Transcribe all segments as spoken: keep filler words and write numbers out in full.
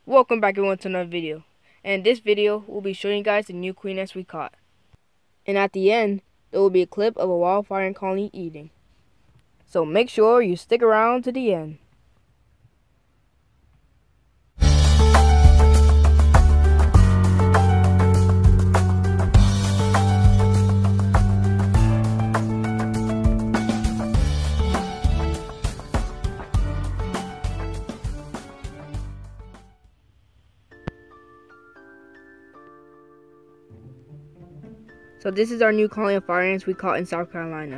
Welcome back everyone to another video. And in this video, we'll be showing you guys the new queen ants we caught. And at the end, there will be a clip of a wildfire ant colony eating. So make sure you stick around to the end. So this is our new colony of fire ants we caught in South Carolina.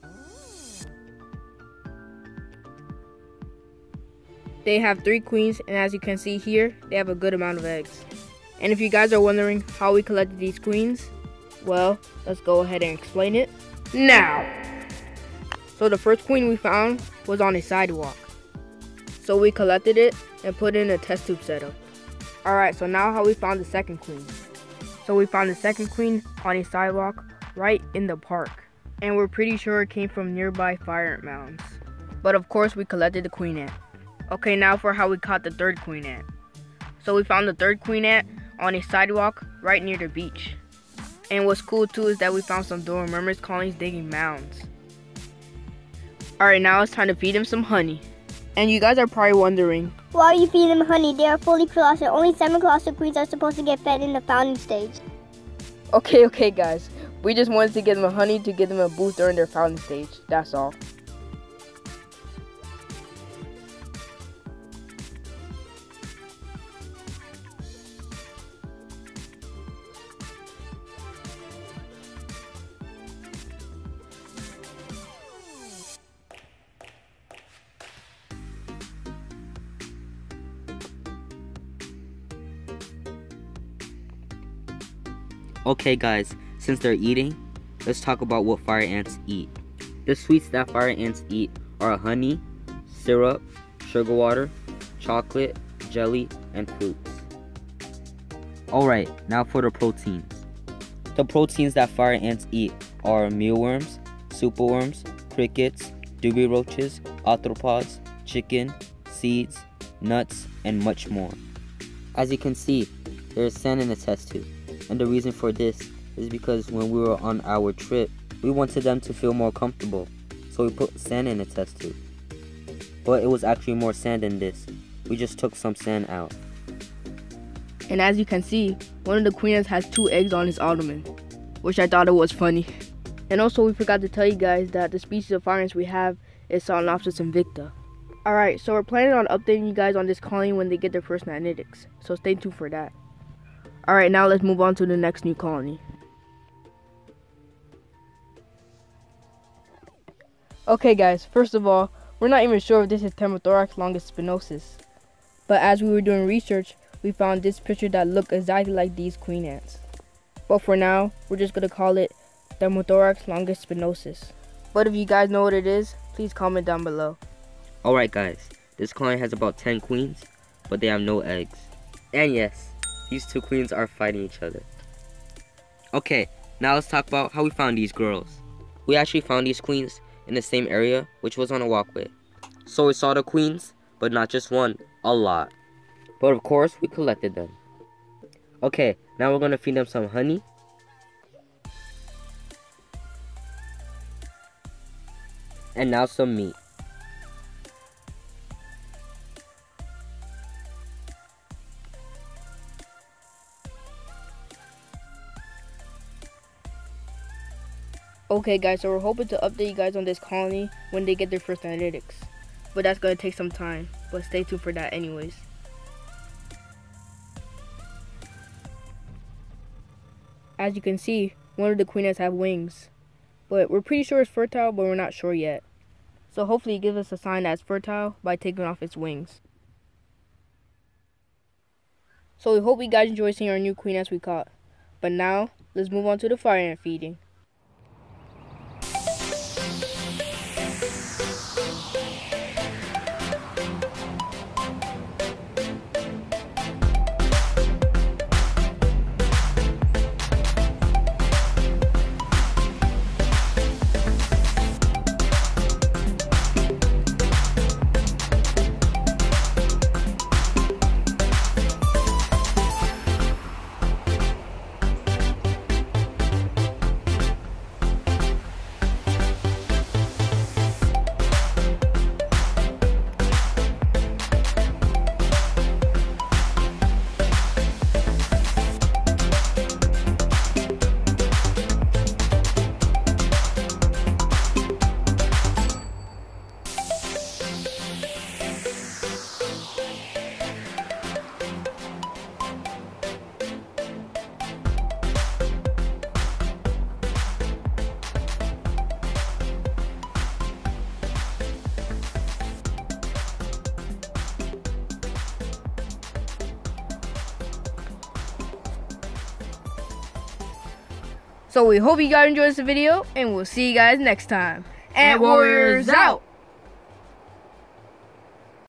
They have three queens, and as you can see here, they have a good amount of eggs. And if you guys are wondering how we collected these queens, well, let's go ahead and explain it now. So the first queen we found was on a sidewalk. So we collected it and put it in a test tube setup. Alright, so now how we found the second queen. So we found the second queen on a sidewalk right in the park. And we're pretty sure it came from nearby fire ant mounds. But of course we collected the queen ant. Okay, now for how we caught the third queen ant. So we found the third queen ant on a sidewalk right near the beach. And what's cool too is that we found some Dover mermaids colonies digging mounds. Alright, now it's time to feed them some honey. And you guys are probably wondering, why are you feeding them honey? They are fully colossal. Only seven colossal queens are supposed to get fed in the founding stage. Okay, okay guys. We just wanted to give them honey to give them a boost during their founding stage. That's all. Okay guys, since they're eating, let's talk about what fire ants eat. The sweets that fire ants eat are honey, syrup, sugar water, chocolate, jelly, and fruits. Alright, now for the proteins. The proteins that fire ants eat are mealworms, superworms, crickets, dewey roaches, arthropods, chicken, seeds, nuts, and much more. As you can see, there is sand in the test tube. And the reason for this is because when we were on our trip, we wanted them to feel more comfortable, so we put sand in the test tube. But it was actually more sand than this. We just took some sand out. And as you can see, one of the queen ants has two eggs on his abdomen, which I thought it was funny. And also we forgot to tell you guys that the species of fire ants we have is Solenopsis invicta. Alright, so we're planning on updating you guys on this colony when they get their first nanitics, so stay tuned for that. Alright, now let's move on to the next new colony. Okay guys, first of all, we're not even sure if this is Temnothorax Longispinosus. But as we were doing research, we found this picture that looked exactly like these queen ants. But for now, we're just going to call it Temnothorax Longispinosus. But if you guys know what it is, please comment down below. Alright guys, this colony has about ten queens, but they have no eggs. And yes, these two queens are fighting each other. Okay, now let's talk about how we found these girls. We actually found these queens in the same area, which was on a walkway. So we saw the queens, but not just one, a lot. But of course, we collected them. Okay, now we're going to feed them some honey. And now some meat. Okay guys, so we're hoping to update you guys on this colony when they get their first analytics. But that's going to take some time, but stay tuned for that anyways. As you can see, one of the queen ants have wings. But we're pretty sure it's fertile, but we're not sure yet. So hopefully it gives us a sign that it's fertile by taking off its wings. So we hope you guys enjoy seeing our new queen ants we caught. But now, let's move on to the fire ant feeding. So we hope you guys enjoyed this video, and we'll see you guys next time. And Warriors out!